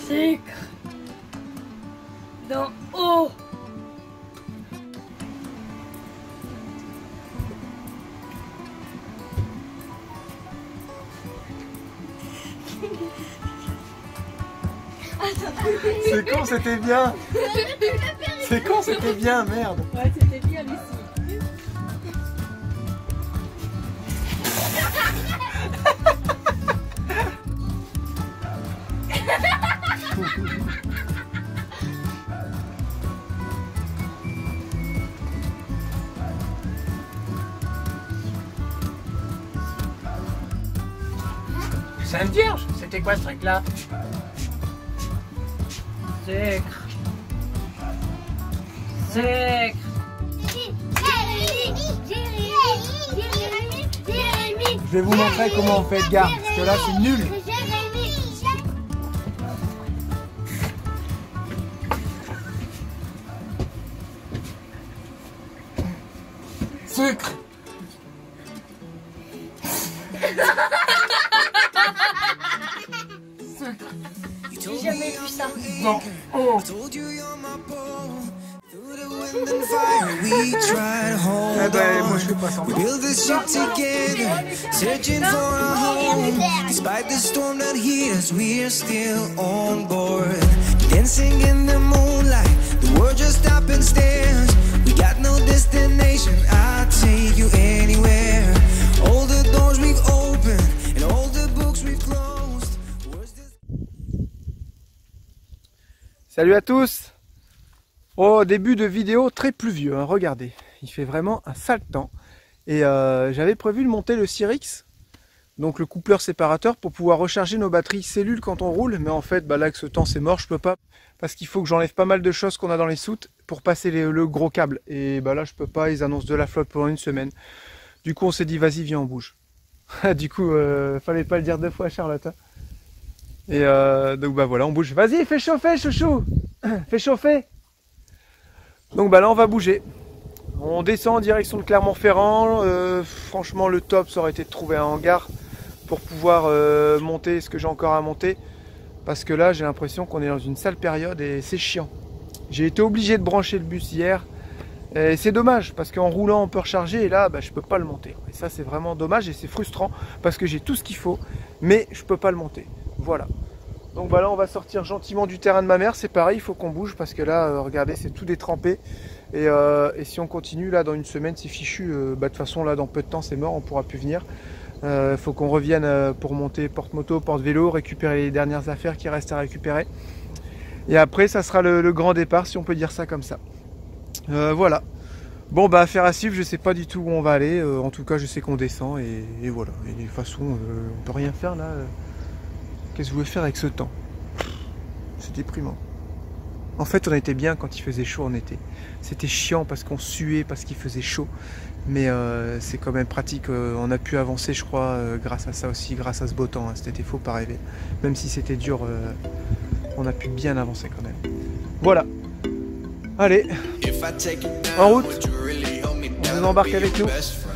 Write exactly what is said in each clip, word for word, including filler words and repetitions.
Sucre. Dans eau. C'est con, c'était bien. C'est con, c'était bien, merde. Ouais, c'était bien, Lucie. Sainte Vierge, c'était quoi ce truc-là? Sucre. Sucre. Je vais vous montrer comment on fait Edgar, parce que là c'est nul. Sucre. J'ai jamais vu ça. Non. Oh. Eh ben, moi je fais pas semblant. Salut à tous. Au début de vidéo très pluvieux, hein, regardez, il fait vraiment un sale temps. Et euh, j'avais prévu de monter le Cyrix, donc le coupleur séparateur, pour pouvoir recharger nos batteries cellules quand on roule. Mais en fait, bah là que ce temps c'est mort, je peux pas, parce qu'il faut que j'enlève pas mal de choses qu'on a dans les soutes pour passer les, le gros câble. Et bah là je peux pas, ils annoncent de la flotte pendant une semaine. Du coup on s'est dit vas-y viens on bouge. Du coup euh, fallait pas le dire deux fois Charlotte. Hein. Et euh, donc bah voilà on bouge. Vas-y fais chauffer chouchou. Fais chauffer. Donc bah là on va bouger. On descend en direction de Clermont-Ferrand. Euh, franchement le top ça aurait été de trouver un hangar pour pouvoir euh, monter ce que j'ai encore à monter. Parce que là j'ai l'impression qu'on est dans une sale période et c'est chiant. J'ai été obligé de brancher le bus hier. Et c'est dommage parce qu'en roulant on peut recharger et là bah, je peux pas le monter. Et ça c'est vraiment dommage et c'est frustrant parce que j'ai tout ce qu'il faut mais je peux pas le monter. Voilà. Donc bah là on va sortir gentiment du terrain de ma mère, c'est pareil, il faut qu'on bouge parce que là, euh, regardez, c'est tout détrempé. Et, euh, et si on continue là dans une semaine, c'est fichu, euh, bah, de toute façon là dans peu de temps c'est mort, on pourra plus venir. Il euh, faut qu'on revienne euh, pour monter porte-moto, porte-vélo, récupérer les dernières affaires qui restent à récupérer. Et après ça sera le, le grand départ si on peut dire ça comme ça. Euh, voilà. Bon bah affaire à suivre, je sais pas du tout où on va aller, euh, en tout cas je sais qu'on descend et, et voilà. Et de toute façon euh, on peut rien faire là. Euh. Qu'est-ce que vous voulez faire avec ce temps? C'est déprimant. En fait, on était bien quand il faisait chaud en été. C'était chiant parce qu'on suait, parce qu'il faisait chaud. Mais euh, c'est quand même pratique. On a pu avancer, je crois, euh, grâce à ça aussi, grâce à ce beau temps. Hein. Cet été, faut pas rêver. Même si c'était dur, euh, on a pu bien avancer quand même. Voilà. Allez. En route. On vous embarque avec nous.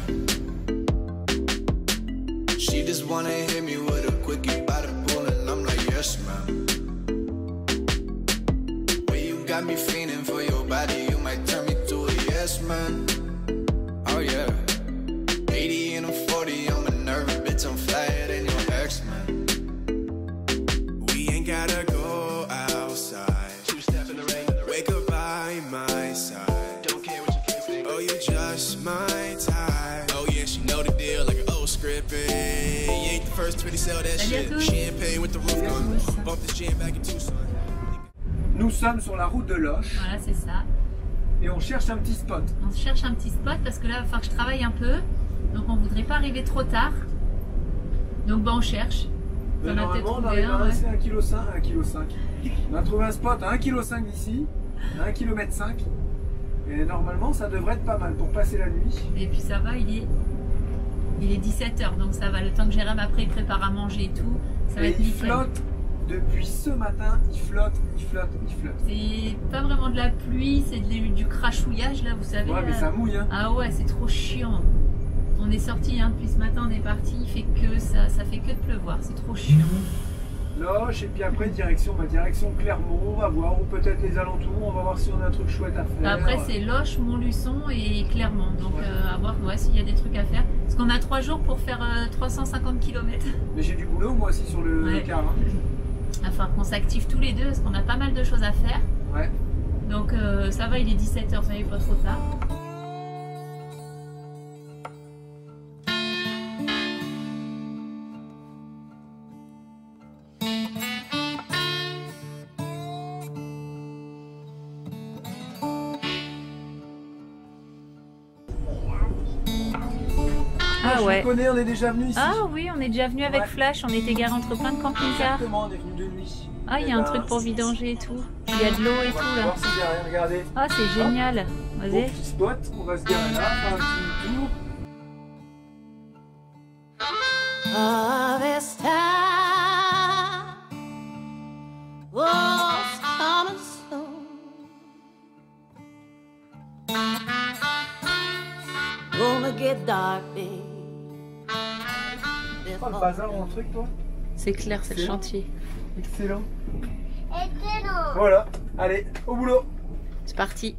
Got me feeling for your body, you might turn me to a yes man. Oh yeah. eighty and a forty, I'm a nervous bitch, I'm flyer than your ex man. We ain't gotta go outside. Two step in the rain, wake up by my side. Don't care what you think. Oh, you just my type. Oh yeah, she know the deal like an old script. You ain't the first to really sell that shit. Champagne with the roof on. Bump this jam back in Tucson. Nous sommes sur la route de Loches. Voilà, c'est ça. Et on cherche un petit spot. On cherche un petit spot parce que là, il va falloir que je travaille un peu. Donc, on voudrait pas arriver trop tard. Donc, bah, on cherche. Mais normalement, on arrive à rester un virgule cinq, un virgule cinq. On a trouvé un spot à un virgule cinq d'ici, à un kilomètre cinq. Et normalement, ça devrait être pas mal pour passer la nuit. Et puis, ça va, il est, il est dix-sept heures. Donc, ça va. Le temps que Jérém après il prépare à manger et tout, ça va et être il nickel. flotte. Depuis ce matin, il flotte, il flotte, il flotte. C'est pas vraiment de la pluie, c'est de, du crachouillage là, vous savez. Ouais, mais là. ça mouille. Hein. Ah ouais, c'est trop chiant. On est sorti, hein, depuis ce matin, on est parti, il fait que ça, ça fait que de pleuvoir, c'est trop chiant. Loche, et puis après direction, bah, direction Clermont, on va voir, ou peut-être les alentours, on va voir si on a un truc chouette à faire. Après c'est Loche, Montluçon et Clermont, donc ouais. euh, à voir ouais, s'il y a des trucs à faire. Parce qu'on a trois jours pour faire euh, trois cent cinquante kilomètres. Mais j'ai du boulot moi aussi sur le ouais. car. Hein. Il va falloir qu'on s'active tous les deux parce qu'on a pas mal de choses à faire. Ouais. Donc euh, ça va, il est dix-sept heures, ça n'est pas trop tard. Ah ouais. Je connais, on est déjà venu ici. Ah oui, on est déjà venu avec ouais. Flash, on était garé entre plein de camping-cars. Exactement, on est venu de nuit. Ah, il y a un ben, truc pour vidanger et tout. Il y a de l'eau et tout là. Voir s'il y a rien, regardez. Ah, c'est génial. Vas-y. Bon petit spot, on va se garer là, faire un petit tour. Harvest time was coming soon. Gonna get dark, babe. Oh, le bazar ou un truc, toi? C'est clair, c'est le chantier. Excellent. Excellent. Voilà, allez, au boulot. C'est parti.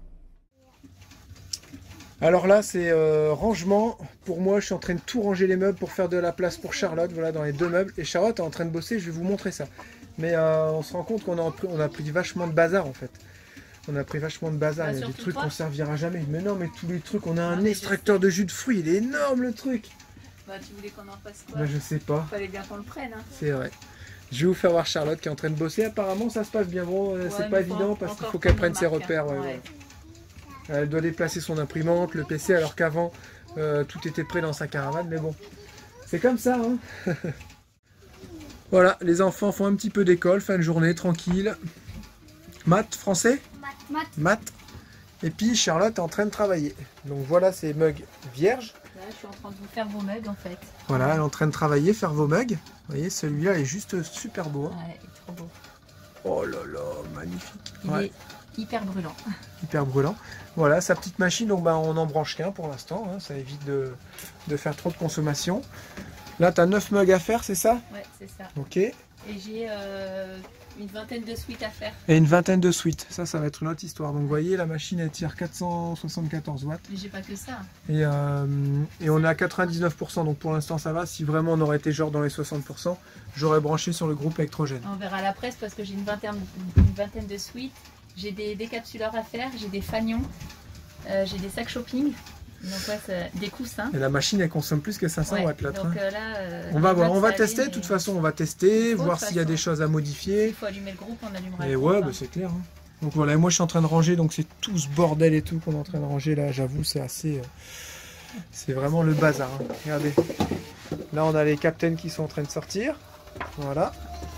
Alors là, c'est euh, rangement. Pour moi, je suis en train de tout ranger les meubles pour faire de la place pour Charlotte. Voilà, dans les deux meubles. Et Charlotte est en train de bosser, je vais vous montrer ça. Mais euh, on se rend compte qu'on a, pris, on a pris vachement de bazar en fait. On a pris vachement de bazar. Bah, il y a des trucs qu'on servira jamais. Mais non, mais tous les trucs, on a un ah, extracteur de jus de fruits. Il est énorme le truc. Bah, tu voulais qu'on en fasse quoi? Bah, je sais pas. Fallait bien qu'on le prenne. Hein. C'est vrai. Je vais vous faire voir Charlotte qui est en train de bosser. Apparemment, ça se passe bien. Bon, ouais, c'est pas évident parce qu'il faut qu'elle prenne ses repères. Ouais, ouais. Ouais. Elle doit déplacer son imprimante, le P C, alors qu'avant, euh, tout était prêt dans sa caravane. Mais bon, c'est comme ça. Hein. Voilà, les enfants font un petit peu d'école, fin de journée, tranquille. Maths, français? Maths. Maths. Et puis Charlotte est en train de travailler. Donc voilà ces mugs vierges. Là, je suis en train de vous faire vos mugs en fait. Voilà, elle est en train de travailler, faire vos mugs. Vous voyez, celui-là est juste super beau. Hein. Ouais, il est trop beau. Oh là là, magnifique. Il ouais. est hyper brûlant. Hyper brûlant. Voilà, sa petite machine, donc bah, on n'en branche qu'un pour l'instant. Hein, ça évite de, de faire trop de consommation. Là, tu as neuf mugs à faire, c'est ça? Ouais, c'est ça. Ok. Et j'ai euh, une vingtaine de suites à faire. Et une vingtaine de suites. Ça, ça va être une autre histoire. Donc, vous voyez, la machine, elle tire quatre cent soixante-quatorze watts. Mais j'ai pas que ça. Et, euh, et on est à quatre-vingt-dix-neuf pour cent. Donc, pour l'instant, ça va. Si vraiment on aurait été genre dans les soixante pour cent, j'aurais branché sur le groupe électrogène. On verra la presse parce que j'ai une vingtaine, une vingtaine de suites. J'ai des décapsuleurs à faire. J'ai des fanions. Euh, j'ai des sacs shopping. Donc ouais, des coussins. Et la machine elle consomme plus que cinq cents ouais, watts là. Donc euh, là, euh, on va voir, on va tester. De toute façon, on va tester, voir s'il y a des choses à modifier. Il faut allumer le groupe, on allumera. Et le ouais, groupe, bah, hein. C'est clair. Hein. Donc voilà, moi je suis en train de ranger, donc c'est tout ce bordel et tout qu'on est en train de ranger là. J'avoue, c'est assez, euh, c'est vraiment le bazar. Hein. Regardez, là on a les captains qui sont en train de sortir. Voilà.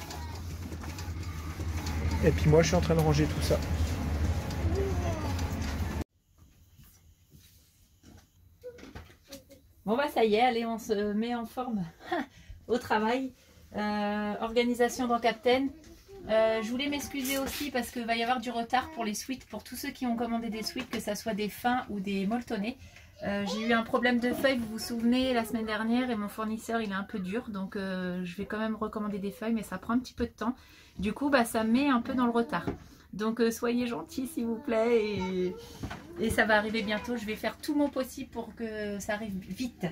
Et puis moi je suis en train de ranger tout ça. Bon bah ça y est, allez, on se met en forme au travail. Euh, organisation dans Captain. Euh, je voulais m'excuser aussi parce qu'il va y avoir du retard pour les suites, pour tous ceux qui ont commandé des suites, que ça soit des fins ou des molletonnés. Euh, J'ai eu un problème de feuilles, vous vous souvenez, la semaine dernière, et mon fournisseur il est un peu dur, donc euh, je vais quand même recommander des feuilles, mais ça prend un petit peu de temps. Du coup, bah, ça met un peu dans le retard. Donc euh, soyez gentils s'il vous plaît, et, et ça va arriver bientôt. Je vais faire tout mon possible pour que ça arrive vite.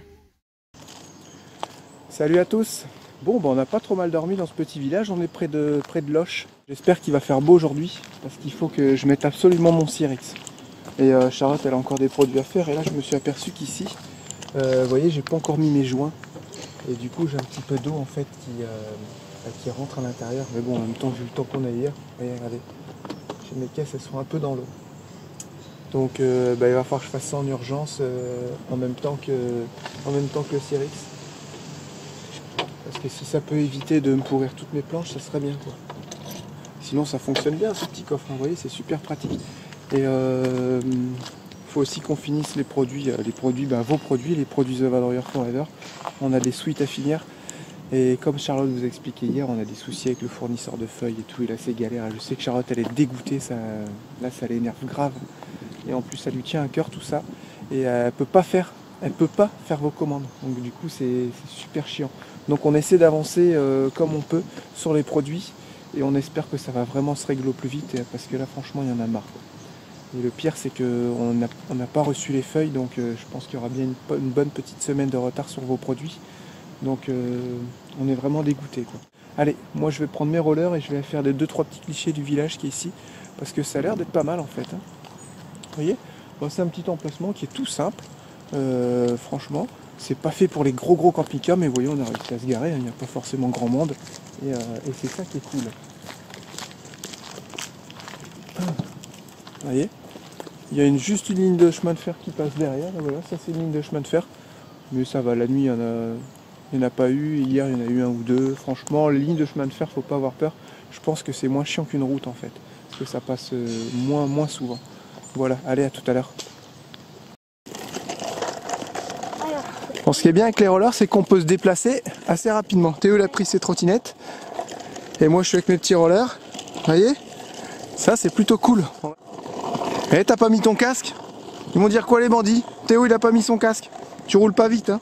Salut à tous. Bon, bah, on n'a pas trop mal dormi dans ce petit village, on est près de, près de Loche. J'espère qu'il va faire beau aujourd'hui, parce qu'il faut que je mette absolument mon Cyrix. Et euh, Charlotte, elle a encore des produits à faire, et là je me suis aperçu qu'ici, euh, vous voyez, j'ai pas encore mis mes joints. Et du coup, j'ai un petit peu d'eau en fait qui, euh, qui rentre à l'intérieur. Mais bon, en même temps, vu le temps qu'on a hier, vous voyez, regardez. Mes caisses elles sont un peu dans l'eau, donc euh, bah, il va falloir que je fasse ça en urgence euh, en même temps que en même temps que le Cyrix, parce que si ça peut éviter de me pourrir toutes mes planches, ça serait bien quoi. Sinon ça fonctionne bien ce petit coffre, hein, vous voyez, c'est super pratique. Et euh, faut aussi qu'on finisse les produits, les produits, bah, vos produits, les produits The Valorier Forever. On a des suites à finir. Et comme Charlotte vous a expliqué hier, on a des soucis avec le fournisseur de feuilles et tout, et là c'est galère. Je sais que Charlotte elle est dégoûtée, ça, là ça l'énerve grave. Et en plus ça lui tient à cœur tout ça. Et elle peut pas faire elle peut pas faire vos commandes. Donc du coup c'est super chiant. Donc on essaie d'avancer euh, comme on peut sur les produits et on espère que ça va vraiment se régler au plus vite parce que là franchement il y en a marre. Et le pire c'est qu'on n'a on n'a pas reçu les feuilles, donc euh, je pense qu'il y aura bien une, une bonne petite semaine de retard sur vos produits. Donc euh, on est vraiment dégoûté quoi. Allez, moi je vais prendre mes rollers et je vais faire les deux trois petits clichés du village qui est ici, parce que ça a l'air d'être pas mal en fait. Hein. Vous voyez, bon, c'est un petit emplacement qui est tout simple, euh, franchement. C'est pas fait pour les gros gros camping-cars, mais vous voyez, on a réussi à se garer, hein. Il n'y a pas forcément grand monde, et, euh, et c'est ça qui est cool. Vous voyez, il y a une, juste une ligne de chemin de fer qui passe derrière, là, voilà, ça c'est une ligne de chemin de fer, mais ça va, la nuit il y en a... Il n'y en a pas eu, hier il y en a eu un ou deux. Franchement, les lignes de chemin de fer, faut pas avoir peur. Je pense que c'est moins chiant qu'une route en fait. Parce que ça passe euh, moins, moins souvent. Voilà, allez, à tout à l'heure. Bon, ce qui est bien avec les rollers, c'est qu'on peut se déplacer assez rapidement. Théo il a pris ses trottinettes. Et moi je suis avec mes petits rollers. Vous voyez? Ça c'est plutôt cool. Eh, t'as pas mis ton casque? Ils vont dire quoi les bandits? Théo il a pas mis son casque. Tu roules pas vite hein?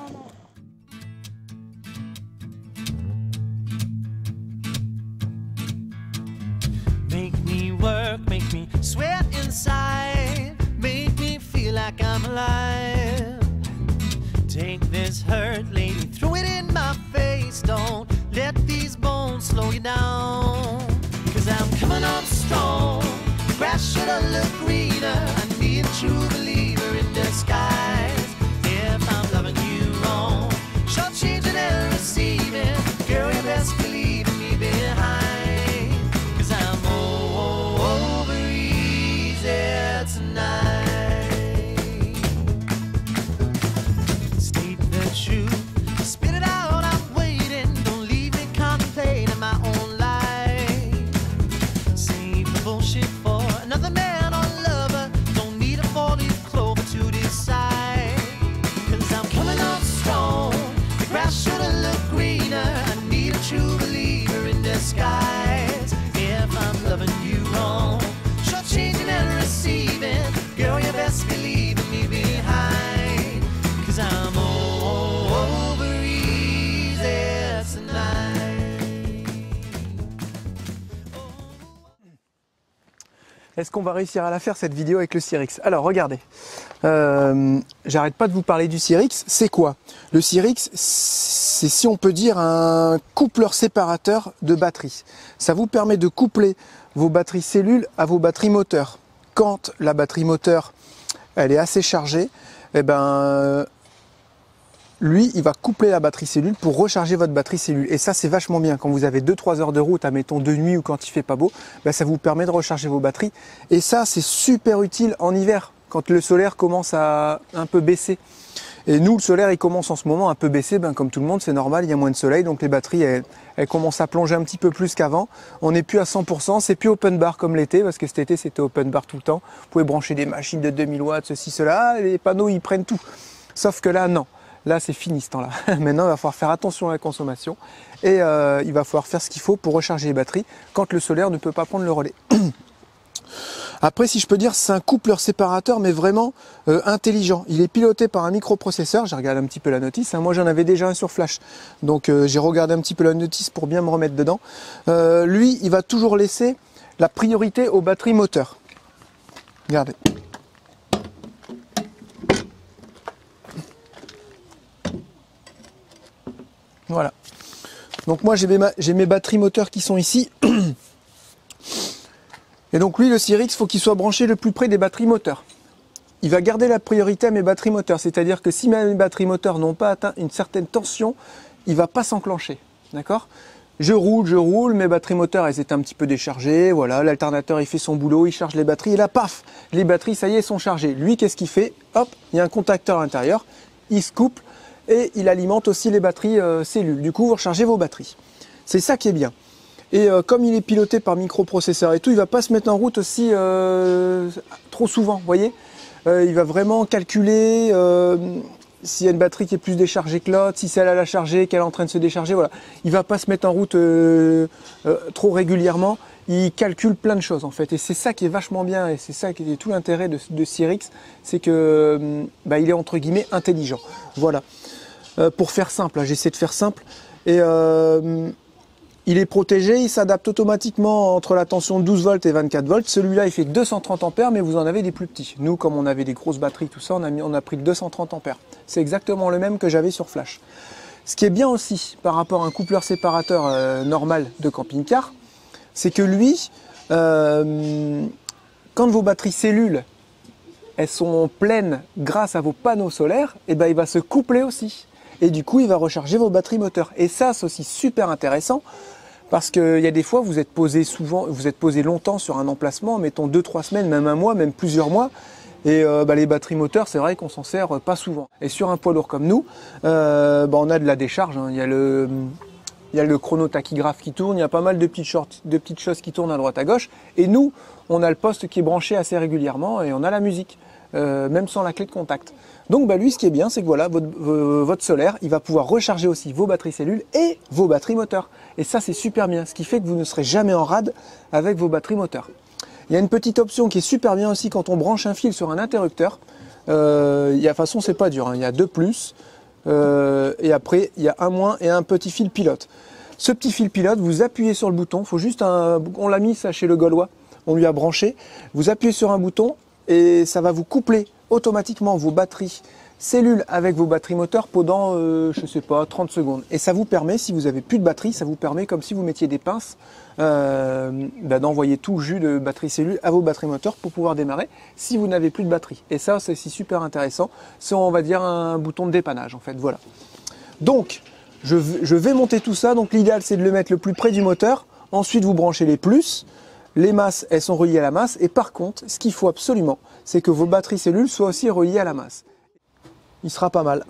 Make me sweat inside, make me feel like I'm alive. Take this hurt, lady, throw it in my face. Don't let these bones slow you down. Cause I'm coming on strong, grass should have looked greener. I need a true believer in disguise. If I'm loving you wrong, short changing and receiving, girl, you best believe in me behind. Est-ce qu'on va réussir à la faire cette vidéo avec le Cyrix? Alors regardez, euh, j'arrête pas de vous parler du Cyrix. C'est quoi? Le Cyrix, c'est, si on peut dire, un coupleur séparateur de batterie. Ça vous permet de coupler vos batteries cellules à vos batteries moteurs. Quand la batterie moteur elle est assez chargée, eh ben, lui, il va coupler la batterie cellule pour recharger votre batterie cellule. Et ça, c'est vachement bien. Quand vous avez deux trois heures de route, admettons de nuit ou quand il fait pas beau, ben, ça vous permet de recharger vos batteries. Et ça, c'est super utile en hiver, quand le solaire commence à un peu baisser. Et nous, le solaire, il commence en ce moment un peu baisser, ben, comme tout le monde, c'est normal, il y a moins de soleil, donc les batteries, elles, elles commencent à plonger un petit peu plus qu'avant. On n'est plus à cent pour cent, c'est plus open bar comme l'été, parce que cet été, c'était open bar tout le temps. Vous pouvez brancher des machines de deux mille watts, ceci, cela, les panneaux, ils prennent tout. Sauf que là, non. Là, c'est fini ce temps-là. Maintenant, il va falloir faire attention à la consommation et euh, il va falloir faire ce qu'il faut pour recharger les batteries quand le solaire ne peut pas prendre le relais. Après, si je peux dire, c'est un coupleur séparateur, mais vraiment euh, intelligent. Il est piloté par un microprocesseur. J'ai regardé un petit peu la notice. Hein. Moi, j'en avais déjà un sur Flash. Donc, euh, j'ai regardé un petit peu la notice pour bien me remettre dedans. Euh, lui, il va toujours laisser la priorité aux batteries moteurs. Regardez. Voilà. Donc moi j'ai mes, j'ai mes batteries moteurs qui sont ici. Et donc lui, le Cyrix, il faut qu'il soit branché le plus près des batteries moteurs. Il va garder la priorité à mes batteries moteurs. C'est-à-dire que si mes batteries moteurs n'ont pas atteint une certaine tension, il ne va pas s'enclencher. D'accord ? Je roule, je roule, mes batteries moteurs, elles étaient un petit peu déchargées. Voilà, l'alternateur, il fait son boulot, il charge les batteries. Et là, paf, les batteries, ça y est, sont chargées. Lui, qu'est-ce qu'il fait ? Hop, il y a un contacteur à l'intérieur. Il se couple. Et il alimente aussi les batteries euh, cellules. Du coup, vous rechargez vos batteries. C'est ça qui est bien. Et euh, comme il est piloté par microprocesseur et tout, il ne va pas se mettre en route aussi euh, trop souvent, vous voyez. Euh, il va vraiment calculer, euh, s'il y a une batterie qui est plus déchargée que l'autre, si celle-là l'a chargée, qu'elle est en train de se décharger, voilà. Il va pas se mettre en route euh, euh, trop régulièrement. Il calcule plein de choses en fait. Et c'est ça qui est vachement bien et c'est ça qui est tout l'intérêt de, de Sirix, c'est que bah, il est entre guillemets intelligent. Voilà. Euh, pour faire simple, j'essaie de faire simple. Et euh, il est protégé, il s'adapte automatiquement entre la tension douze volts et vingt-quatre volts. Celui-là, il fait deux cent trente ampères, mais vous en avez des plus petits. Nous, comme on avait des grosses batteries, tout ça, on a, mis, on a pris le deux cent trente ampères. C'est exactement le même que j'avais sur Flash. Ce qui est bien aussi par rapport à un coupleur séparateur euh, normal de camping-car, c'est que lui, euh, quand vos batteries cellules, elles sont pleines grâce à vos panneaux solaires, et ben il va se coupler aussi. Et du coup, il va recharger vos batteries moteurs. Et ça, c'est aussi super intéressant. Parce qu'il y a des fois, vous êtes posé souvent, vous êtes posé longtemps sur un emplacement, mettons deux trois semaines, même un mois, même plusieurs mois. Et euh, bah, les batteries moteurs, c'est vrai qu'on s'en sert pas souvent. Et sur un poids lourd comme nous, euh, bah, on a de la décharge. Hein. Il y a le, il y a le chronotachygraphe qui tourne, il y a pas mal de petites, shorts, de petites choses qui tournent à droite à gauche. Et nous, on a le poste qui est branché assez régulièrement et on a la musique, euh, même sans la clé de contact. Donc bah lui, ce qui est bien, c'est que voilà, votre, votre solaire, il va pouvoir recharger aussi vos batteries cellules et vos batteries moteurs. Et ça, c'est super bien, ce qui fait que vous ne serez jamais en rade avec vos batteries moteurs. Il y a une petite option qui est super bien aussi quand on branche un fil sur un interrupteur. Euh, il y a, de toute façon, c'est pas dur, hein, il y a deux plus, euh, et après, il y a un moins et un petit fil pilote. Ce petit fil pilote, vous appuyez sur le bouton, faut juste un, on l'a mis ça chez le Gaulois, on lui a branché, vous appuyez sur un bouton et ça va vous coupler automatiquement vos batteries cellules avec vos batteries moteurs pendant, euh, je sais pas, trente secondes. Et ça vous permet, si vous avez plus de batterie, ça vous permet, comme si vous mettiez des pinces, euh, bah, d'envoyer tout le jus de batterie cellule à vos batteries moteurs pour pouvoir démarrer si vous n'avez plus de batterie. Et ça, c'est super intéressant. C'est, on va dire, un bouton de dépannage, en fait. Voilà. Donc, je, je vais monter tout ça. Donc, l'idéal, c'est de le mettre le plus près du moteur. Ensuite, vous branchez les plus. Les masses, elles sont reliées à la masse. Et par contre, ce qu'il faut absolument, c'est que vos batteries cellules soient aussi reliées à la masse. Il sera pas mal.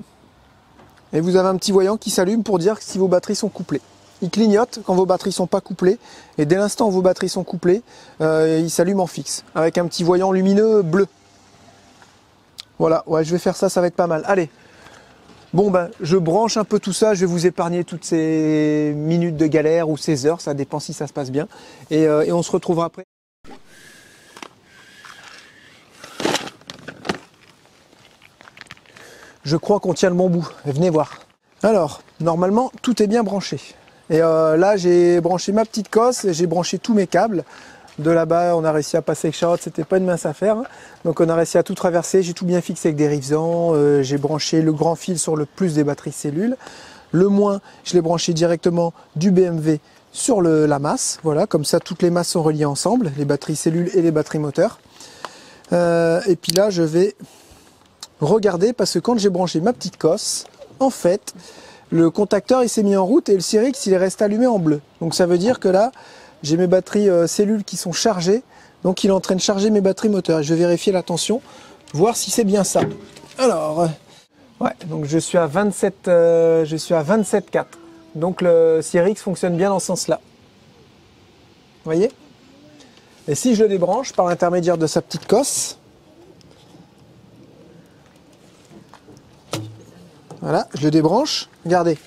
Et vous avez un petit voyant qui s'allume pour dire si vos batteries sont couplées. Il clignote quand vos batteries sont pas couplées. Et dès l'instant où vos batteries sont couplées, euh, il s'allume en fixe. Avec un petit voyant lumineux bleu. Voilà, ouais, je vais faire ça, ça va être pas mal. Allez. Bon ben, je branche un peu tout ça, je vais vous épargner toutes ces minutes de galère ou ces heures, ça dépend si ça se passe bien. Et, euh, et on se retrouvera après. Je crois qu'on tient le bon bout, venez voir. Alors, normalement, tout est bien branché. Et euh, là, j'ai branché ma petite cosse, j'ai branché tous mes câbles. De là-bas, on a réussi à passer avec Charlotte, c'était pas une mince affaire. Hein. Donc on a réussi à tout traverser, j'ai tout bien fixé avec des rivesans, euh, j'ai branché le grand fil sur le plus des batteries cellules. Le moins, je l'ai branché directement du B M W sur le, la masse. Voilà, comme ça toutes les masses sont reliées ensemble, les batteries cellules et les batteries moteurs. Euh, et puis là, je vais regarder parce que quand j'ai branché ma petite cosse, en fait, le contacteur il s'est mis en route et le Sirix il est resté allumé en bleu. Donc ça veut dire que là, j'ai mes batteries euh, cellules qui sont chargées, donc il est en train de charger mes batteries moteurs. Je vais vérifier la tension, voir si c'est bien ça. Alors, euh, ouais, donc je suis à vingt-sept, euh, je suis à vingt-sept virgule quatre. Donc le Sirix fonctionne bien dans ce sens-là. Vous voyez? Et si je le débranche par l'intermédiaire de sa petite cosse, voilà, je le débranche. Regardez.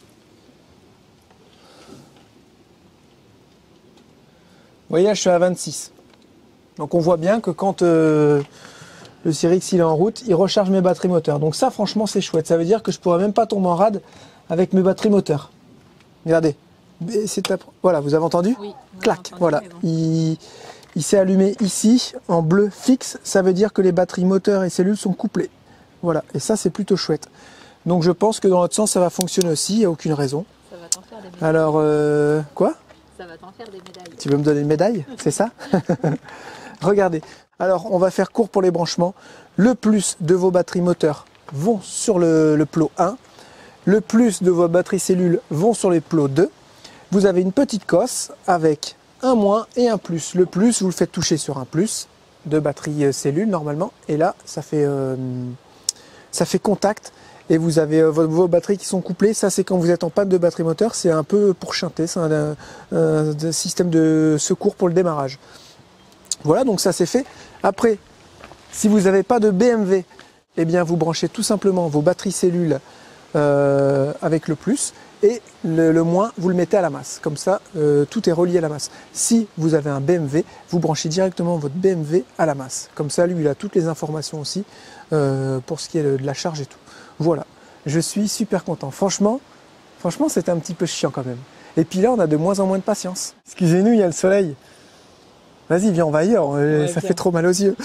Vous voyez, là, je suis à vingt-six. Donc on voit bien que quand euh, le Sirix il est en route, il recharge mes batteries moteurs. Donc ça, franchement, c'est chouette. Ça veut dire que je pourrais même pas tomber en rade avec mes batteries moteurs. Regardez. Voilà, vous avez entendu? Oui. Clac, entendu, voilà. Bon. Il, il s'est allumé ici, en bleu fixe. Ça veut dire que les batteries moteurs et cellules sont couplées. Voilà, et ça, c'est plutôt chouette. Donc je pense que dans l'autre sens, ça va fonctionner aussi. Il n'y a aucune raison. Ça va t'en faire des médailles. Alors, euh, quoi? Ça va t'en faire des médailles. Tu veux me donner une médaille? C'est ça? Regardez. Alors, on va faire court pour les branchements. Le plus de vos batteries moteurs vont sur le, le plot un. Le plus de vos batteries cellules vont sur les plots deux. Vous avez une petite cosse avec un moins et un plus. Le plus, vous le faites toucher sur un plus de batterie cellules normalement. Et là, ça fait, euh, ça fait contact. Et vous avez euh, vos, vos batteries qui sont couplées. Ça, c'est quand vous êtes en panne de batterie moteur. C'est un peu pour chanter. C'est un, un, un système de secours pour le démarrage. Voilà, donc ça c'est fait. Après, si vous n'avez pas de B M W eh bien, vous branchez tout simplement vos batteries cellules euh, avec le plus et le, le moins, vous le mettez à la masse. Comme ça, euh, tout est relié à la masse. Si vous avez un B M W, vous branchez directement votre B M W à la masse. Comme ça, lui, il a toutes les informations aussi euh, pour ce qui est de, de la charge et tout. Voilà, je suis super content. Franchement, franchement, c'était un petit peu chiant quand même. Et puis là, on a de moins en moins de patience. Excusez-nous, il y a le soleil. Vas-y, viens, on va ailleurs. Ouais, ça bien. Fait trop mal aux yeux.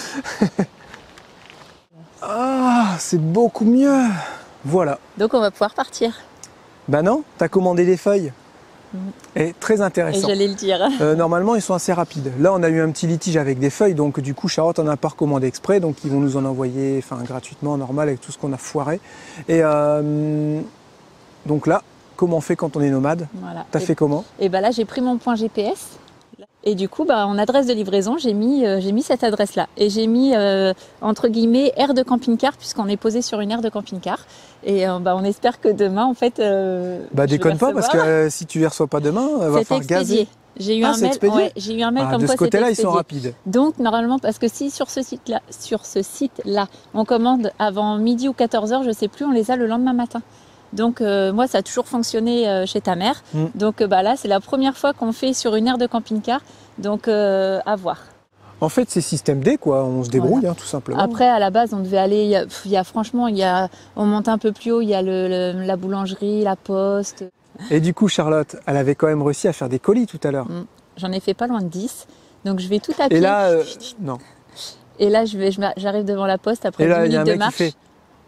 Ah, c'est beaucoup mieux. Voilà. Donc on va pouvoir partir. Bah non, t'as commandé des feuilles. Mmh. Et très intéressant. Et j'allais le dire. euh, normalement, ils sont assez rapides. Là, on a eu un petit litige avec des feuilles, donc du coup, Charlotte en a pas recommandé exprès, donc ils vont nous en envoyer, enfin, gratuitement, normal, avec tout ce qu'on a foiré. Et euh, donc là, comment on fait quand on est nomade? Voilà. T'as fait comment? Et bah là, j'ai pris mon point G P S. Et du coup, bah, en adresse de livraison, j'ai mis, euh, j'ai mis cette adresse-là. Et j'ai mis, euh, entre guillemets, aire de camping-car, puisqu'on est posé sur une aire de camping-car. Et euh, bah, on espère que demain, en fait... Euh, bah déconne pas, parce que euh, si tu ne les reçois pas demain, elle va falloir gazer. J'ai eu, ah, un mail, ouais, j'ai eu un mail ah, comme de quoi ce côté-là, ils expédié. sont rapides. Donc, normalement, parce que si sur ce site-là, sur ce site-là, on commande avant midi ou quatorze heures, je ne sais plus, on les a le lendemain matin. Donc euh, moi, ça a toujours fonctionné euh, chez ta mère. Mm. Donc euh, bah, là, c'est la première fois qu'on fait sur une aire de camping-car. Donc euh, à voir. En fait, c'est système D, quoi. On se débrouille, voilà. hein, tout simplement. Après, à la base, on devait aller... Il y a, il y a franchement, il y a, on monte un peu plus haut, il y a le, le, la boulangerie, la poste. Et du coup, Charlotte, elle avait quand même réussi à faire des colis tout à l'heure. Mm. J'en ai fait pas loin de dix. Donc je vais tout à pied. Et là, euh, non. Et là, je vais, je, j'arrive devant la poste après dix minutes de marche. Fait...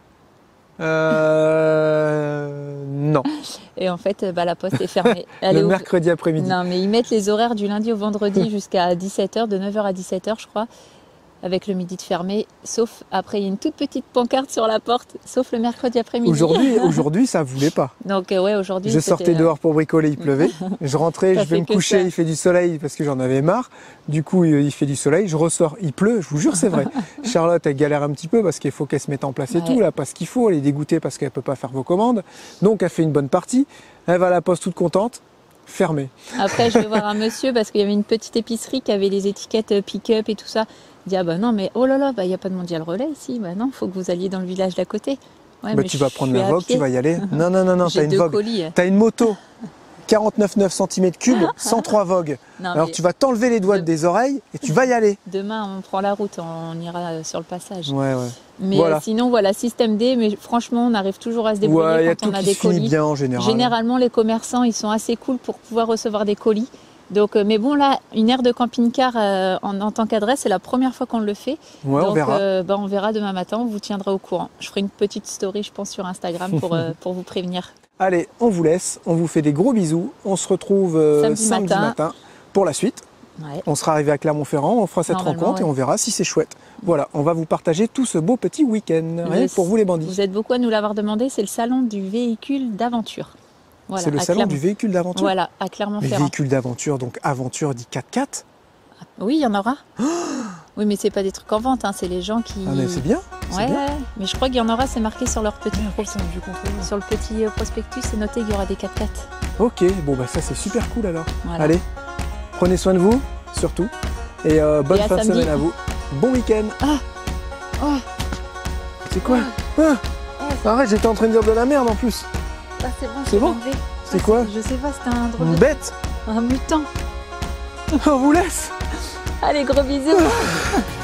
Euh... Non. Et en fait, bah, la poste est fermée. Elle le est au... mercredi après-midi. Non, mais ils mettent les horaires du lundi au vendredi jusqu'à dix-sept heures, de neuf heures à dix-sept heures, je crois, avec le midi de fermé. Sauf, après, il y a une toute petite pancarte sur la porte, sauf le mercredi après-midi. Aujourd'hui, aujourd'hui, ça ne voulait pas. Donc, euh, ouais, aujourd'hui. Je sortais dehors pour bricoler, il pleuvait. Je rentrais, ça je vais me coucher, ça. Il fait du soleil parce que j'en avais marre. Du coup, il fait du soleil, je ressors, il pleut, je vous jure, c'est vrai. Charlotte, elle galère un petit peu parce qu'il faut qu'elle se mette en place et ouais. tout, là, pas ce qu'il faut. Elle est dégoûtée parce qu'elle ne peut pas faire vos commandes. Donc, elle fait une bonne partie. Elle va à la poste toute contente. Fermée. Après, je vais voir un monsieur parce qu'il y avait une petite épicerie qui avait les étiquettes pick-up et tout ça. Il dit, ah bah non, mais oh là là, bah, il n'y a pas de mondial relais ici. Bah non, il faut que vous alliez dans le village d'à côté. Ouais, bah, tu vas prendre la Vogue, tu vas y aller. Non, non, non, non, t'as une Vogue. T'as une moto. quarante-neuf virgule neuf centimètres cubes, cent trois Vogue. Non, alors tu vas t'enlever les doigts de... des oreilles et tu vas y aller. Demain, on prend la route, on ira sur le passage. Ouais, ouais. Mais voilà. euh, sinon, voilà, système D, mais franchement, on arrive toujours à se débrouiller ouais, quand on a des colis. Bien, en général. Généralement, les commerçants, ils sont assez cool pour pouvoir recevoir des colis. Donc, euh, mais bon, là, une aire de camping-car euh, en, en tant qu'adresse, c'est la première fois qu'on le fait. Ouais, donc, on verra. Euh, bah, on verra demain matin, on vous tiendra au courant. Je ferai une petite story, je pense, sur Instagram pour, euh, pour vous prévenir. Allez, on vous laisse, on vous fait des gros bisous. On se retrouve euh, samedi, samedi matin. matin pour la suite. Ouais. On sera arrivé à Clermont-Ferrand, on fera cette rencontre ouais. et on verra si c'est chouette. Voilà, on va vous partager tout ce beau petit week-end hein, pour vous les bandits. Vous êtes beaucoup à nous l'avoir demandé, c'est le salon du véhicule d'aventure. Voilà, c'est le salon Clermont. Du véhicule d'aventure. Voilà, à Clermont-Ferrand. Véhicule d'aventure, donc aventure dit quatre-quatre. Oui, il y en aura. Oui, mais c'est pas des trucs en vente, hein, c'est les gens qui... Ah mais c'est bien, ouais, bien. Ouais, mais je crois qu'il y en aura, c'est marqué sur leur petit pro... sur le petit prospectus, c'est noté qu'il y aura des quatre-quatre. Ok, bon bah ça c'est super cool alors. Voilà. Allez, prenez soin de vous, surtout. Et euh, bonne et fin samedi. de semaine à vous. Bon week-end. Ah oh. C'est quoi ah. Ah. Arrête, j'étais en train de dire de la merde en plus. Ah, c'est bon, c'est bon. C'est ah, quoi? Je sais pas, c'était un drôle Une de... bête. Un mutant. On vous laisse. Allez, gros bisous.